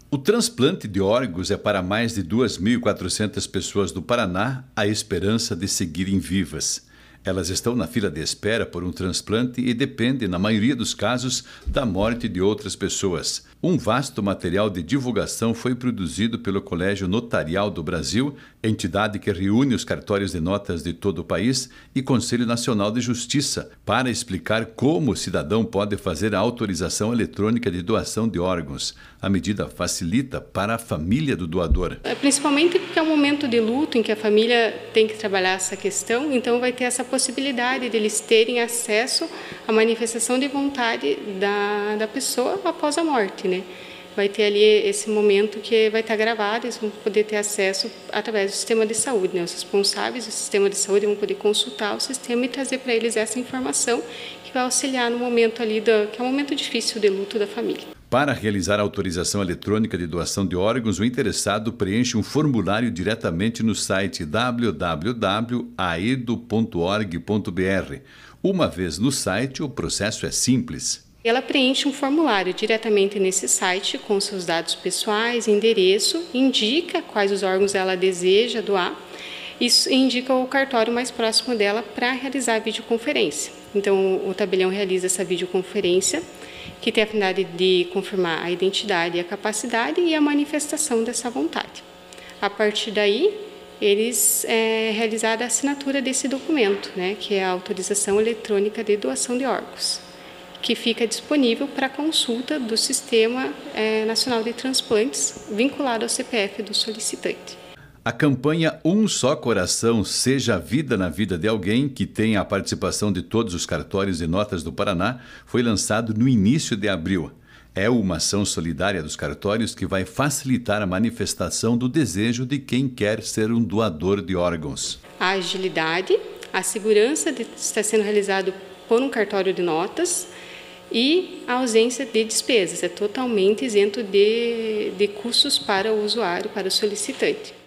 O transplante de órgãos é para mais de 2.400 pessoas do Paraná a esperança de seguirem vivas. Elas estão na fila de espera por um transplante e dependem, na maioria dos casos, da morte de outras pessoas. Um vasto material de divulgação foi produzido pelo Colégio Notarial do Brasil, entidade que reúne os cartórios de notas de todo o país, e Conselho Nacional de Justiça, para explicar como o cidadão pode fazer a autorização eletrônica de doação de órgãos. A medida facilita para a família do doador. Principalmente porque é um momento de luto em que a família tem que trabalhar essa questão, então vai ter essa possibilidade de eles terem acesso à manifestação de vontade da pessoa após a morte, né? Vai ter ali esse momento que vai estar gravado, eles vão poder ter acesso através do sistema de saúde, né? Os responsáveis do sistema de saúde vão poder consultar o sistema e trazer para eles essa informação que vai auxiliar no momento ali, que é um momento difícil de luto da família. Para realizar a autorização eletrônica de doação de órgãos, o interessado preenche um formulário diretamente no site www.aedo.org.br. Uma vez no site, o processo é simples. Ela preenche um formulário diretamente nesse site com seus dados pessoais, endereço, indica quais os órgãos ela deseja doar e indica o cartório mais próximo dela para realizar a videoconferência. Então, o tabelião realiza essa videoconferência, que tem a finalidade de confirmar a identidade e a capacidade e a manifestação dessa vontade. A partir daí, eles realizaram a assinatura desse documento, né, que é a autorização eletrônica de doação de órgãos, que fica disponível para consulta do Sistema Nacional de Transplantes, vinculado ao CPF do solicitante. A campanha Um Só Coração Seja Vida na Vida de Alguém, que tem a participação de todos os cartórios de notas do Paraná, foi lançado no início de abril. É uma ação solidária dos cartórios que vai facilitar a manifestação do desejo de quem quer ser um doador de órgãos. A agilidade, a segurança de estar sendo realizado por um cartório de notas e a ausência de despesas. É totalmente isento de custos para o usuário, para o solicitante.